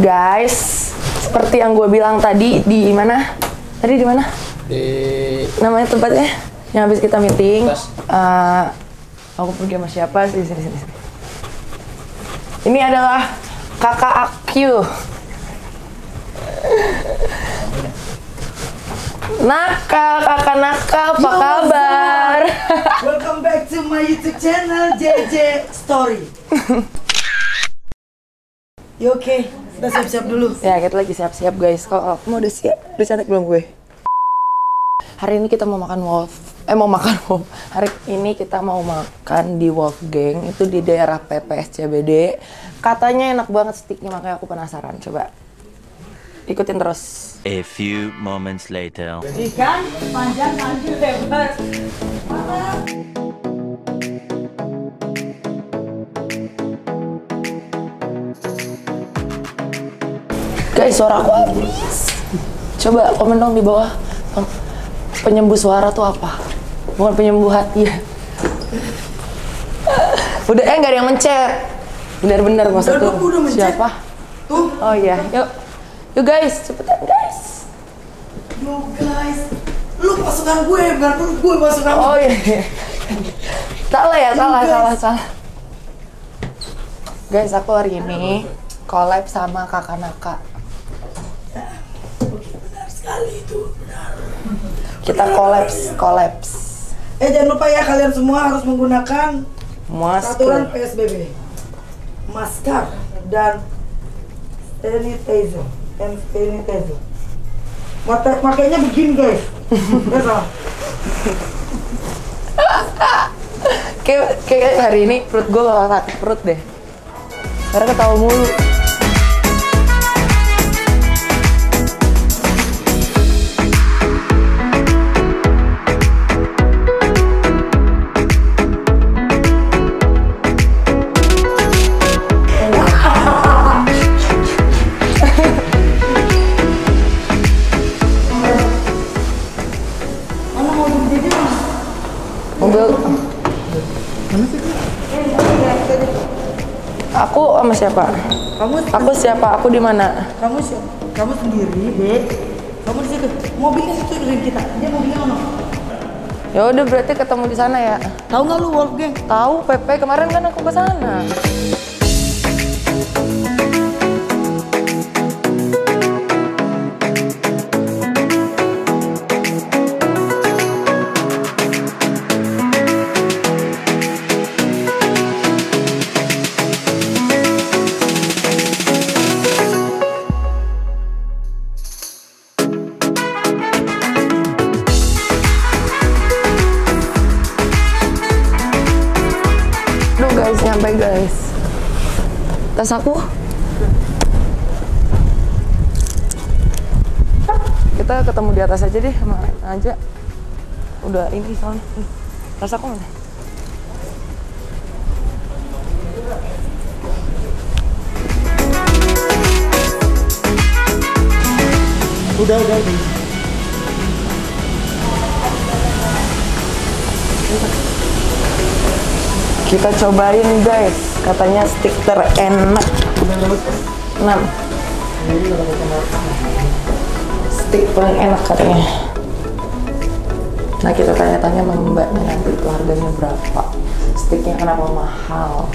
Guys, seperti yang gue bilang tadi, di mana? Tadi di mana? Di namanya tempatnya yang habis kita meeting. Aku pergi sama siapa? Sini. Ini adalah kakak Akyu. Kakak Naka, apa kabar? Welcome back to my YouTube channel JJ Story. You okay? Kita siap-siap dulu. Ya, kita lagi siap-siap guys. Kalau mau udah siap, udah cantik belum gue? Hari ini kita mau makan Hari ini kita mau makan di Wolfgang, itu di daerah PPS CBD. Katanya enak banget steaknya, makanya aku penasaran. Coba ikutin terus. A few moments later. Ikan panjang, lanjut, lebar. Guys, suara aku habis. Coba komen dong di bawah. Penyembuh suara tuh apa? Bukan penyembuh hati ya. Udah nggak ada yang mencet. Bener-bener nggak usah tuh. Siapa? Tuh. Oh iya, yuk guys, cepetan guys. Yo guys, lu pasukan gue, bukan gue pasukan. Oh iya. Salah. Guys, aku hari ini collab sama kakak Naka. Benar sekali itu, benar. Kita collabs. Jangan lupa ya, kalian semua harus menggunakan peraturan Masker. PSBB, masker dan sanitizer. Makanya begini guys. Nggak salah. Kayak hari ini perut gue bakal sakit perut deh. Karena ketawa mulu. Aku sama siapa? Aku siapa? Aku di mana? Kamu siapa? Kamu sendiri, Dek. Kamu di situ. Mobilnya situ dari kita. Dia mobilnya mana? Ya udah, berarti ketemu di sana ya. Tahu nggak lu Wolfgang? Tahu, Pepe kemarin kan aku ke sana. Nyampe guys, tas aku. Kita ketemu di atas aja deh sama aja. Udah ini soalnya. Tas aku mana? Udah. Kita cobain guys, katanya steak terenak. 6. Steak paling enak katanya. Nah, kita tanya-tanya sama mbaknya nanti itu harganya berapa. Steaknya kenapa mahal?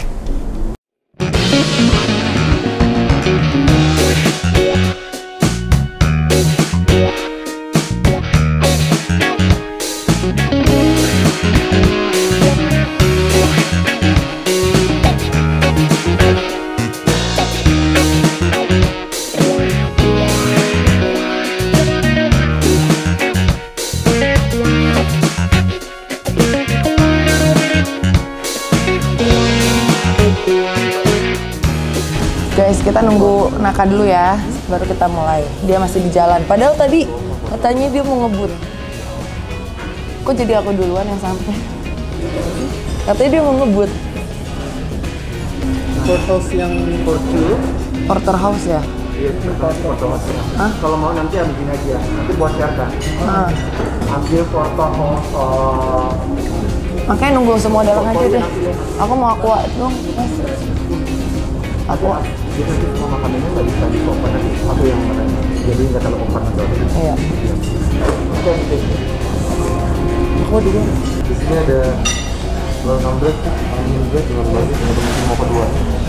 Guys, kita nunggu Naka dulu ya, baru kita mulai. Dia masih di jalan. Padahal tadi katanya dia mau ngebut. Kok jadi aku duluan yang sampai? Katanya dia mau ngebut. Porterhouse yang Porterhouse ya? Iya, Porterhouse. Kalau mau nanti ambil aja, nanti buat siarkan. Ambil Porterhouse. Makanya nunggu semua dalam aja deh. Aku mau aqua dong, Mas. Aqua. Jadi nanti semua makanannya nggak bisa di oven nanti aku yang makan. Jadi nggak terlalu oven nanti. Iya. Oke, oke. Aku dulu. Di sini ada telur 16, angin juga telur lagi, mau kedua.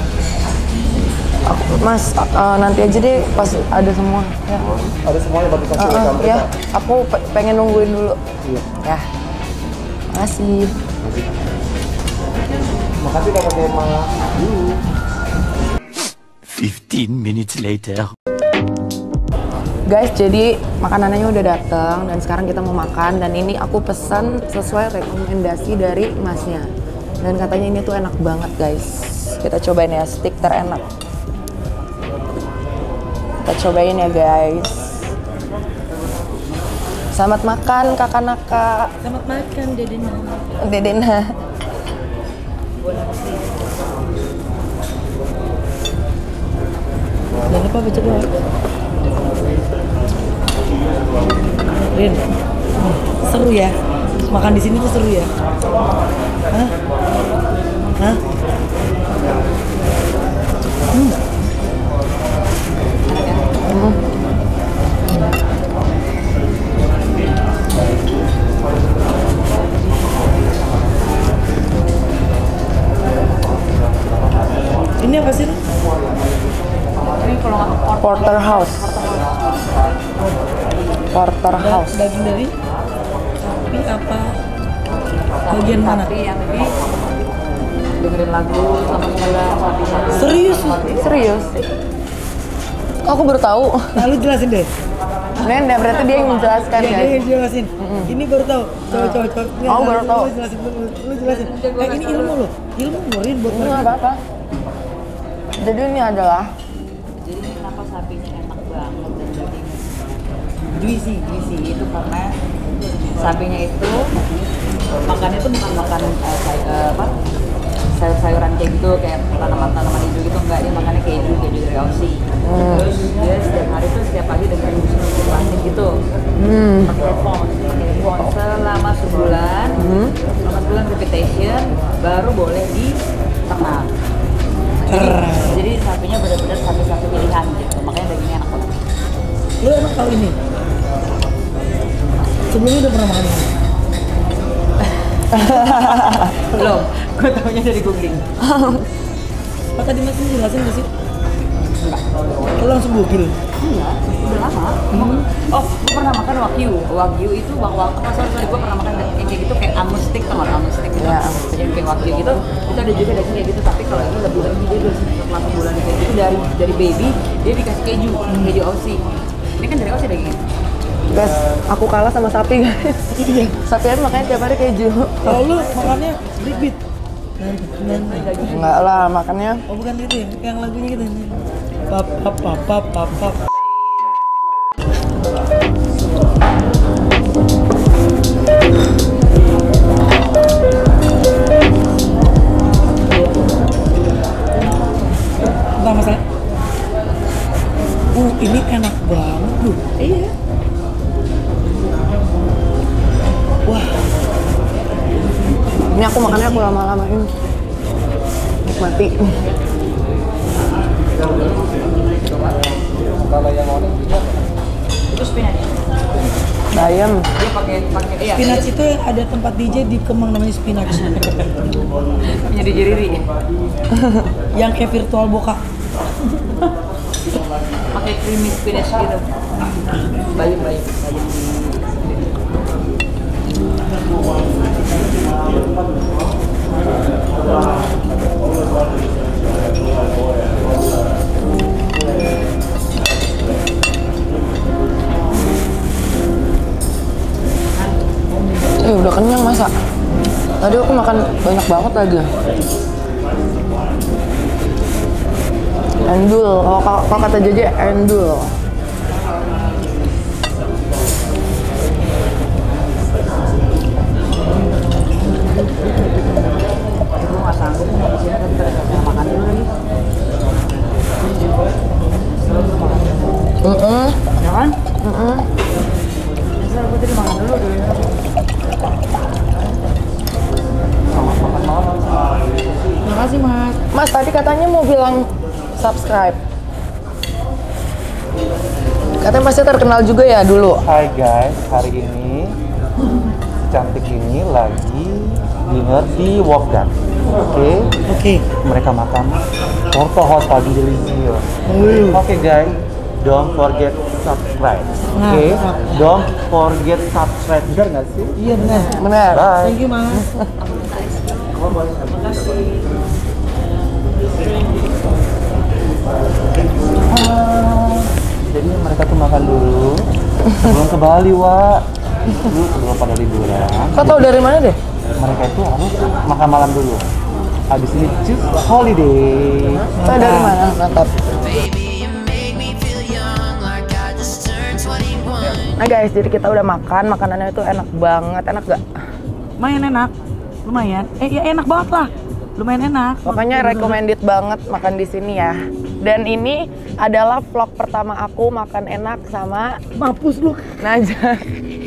Mas, nanti aja deh pas ada semua. Ya. Ada semuanya bagi kasih gambar. Ya, aku pengen nungguin dulu. Iya. Ya. Makasih. Makasih Kak Tema. 15 minutes later. Guys, jadi makanannya udah datang dan sekarang kita mau makan dan ini aku pesan sesuai rekomendasi dari masnya. Dan katanya ini tuh enak banget, guys. Kita cobain ya, steak terenak. Kita cobain ya, guys. Selamat makan, kakak-nakak. Selamat makan, Dedena. Dedena. Jangan lupa baca doa. Rin, seru ya? Makan di sini tuh seru ya? Hah? Hah? Ini apa sih? Ini kalau nggak porterhouse. Porterhouse. Daging dari sapi apa? Bagian mana? Sapi yang ini dengerin lagu sama segala sapinya. Serius? Serius? Aku baru tahu. Nah, lu jelasin deh. Nenda, berarti dia yang menjelaskan, Dia guys. yang jelasin. Ini baru tahu. Coba. Aku baru tahu. Lu jelasin. Lu jelasin. Ini ilmu lo. Ilmu Rin buat Ini mereka. nggak apa-apa. Jadi ini adalah Jadi kenapa sapinya enak banget dan dagingnya juicy itu karena sapinya itu makannya tuh bukan makan sayur-sayuran kayak gitu kayak tanaman-tanaman hijau gitu, enggak, dia makannya keju dari Aussie. Terus dia setiap hari tuh setiap pagi dengerin musik klasik gitu. Pakai headphone selama sebulan repetition baru boleh di ternak. Jadi sapinya benar-benar sapi-sapi pilihan gitu, makanya dagingnya enak banget. Lu emang tahu ini? Sebelumnya udah pernah makan ini? Belum, gue taunya dari googling. Apa tadi Mas ini jelasin nggak sih? Lu langsung gokil? Enggak, udah lama. Oh, gue pernah makan wagyu. Wagyu itu sorry, gue pernah makan yang kayak gitu kayak angus steak, tau nggak angus steak gitu. Ya. Jadi kayak wagyu gitu, itu ada juga daging kayak gitu. Tapi kalau ini lebih dia udah setelah sebulan kayak gitu dari baby dia dikasih keju Aussie. Ini kan dari Aussie dagingnya. guys, aku kalah sama sapi, guys. Iya. Sapi kan makanya tiap hari keju. Kalau lu makannya ribit. Enggak lah, makannya Oh bukan itu ya, yang lagunya gitu. Pap. Enggak masalah. Ini enak banget loh. Iya. Wah, ini aku makannya aku lama-lamain. Nikmati. Itu spinach. Bayam. Dia pakai iya. spinach itu yang ada tempat DJ di Kemang namanya spinach. Punya di Riri. Yang kayak virtual boka. Pakai creamy spinach gitu. Bayam. Udah kenyang masa? Tadi aku makan banyak banget lagi. Endul, kalau kata JJ endul. Gue nggak sanggup mau di sini, tapi kita makan dulu lagi. Ya kan? Asal gue tadi makan dulu. Makasih Mas. Mas tadi katanya mau bilang subscribe. Katanya pasti terkenal juga ya dulu. Hai guys, hari ini si cantik ini lagi dinner di Wolfgang. Oke. Mereka makan torta hot pagi delizio. Oke guys, don't forget subscribe. Oke. Don't forget subscribe. Benar nggak sih? Iya benar. Benar. Bye. Thank you Mas. Jadi mereka tuh makan dulu sebelum ke Bali, Wak. Dulu sebelum pada liburan. Kau tahu dari mana deh? Mereka itu harus makan malam dulu. Habis ini choose holiday. Tahu dari mana? Mantap. Nah guys, jadi kita udah makan, makanannya itu enak banget, enak gak? Lumayan enak. Lumayan. Ya enak banget lah. Lumayan enak. Pokoknya recommended banget makan di sini ya. Dan ini adalah vlog pertama aku makan enak sama Mampus lu. Najah.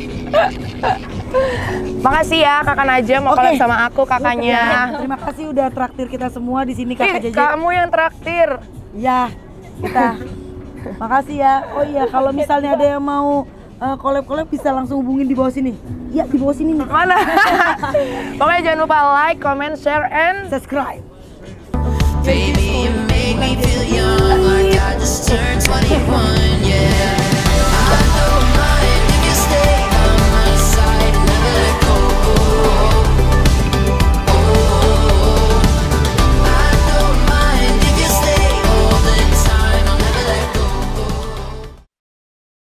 Makasih ya Kakak Najah mau collab sama aku kakaknya. Terima kasih udah traktir kita semua di sini Kakak Ih, Jeje. kamu yang traktir. Ya, kita. Makasih ya. Oh iya, kalau misalnya ada yang mau collab-collab bisa langsung hubungin di bawah sini. Ya, di bawah sini nih. Mana? Pokoknya jangan lupa like, comment, share, and Subscribe.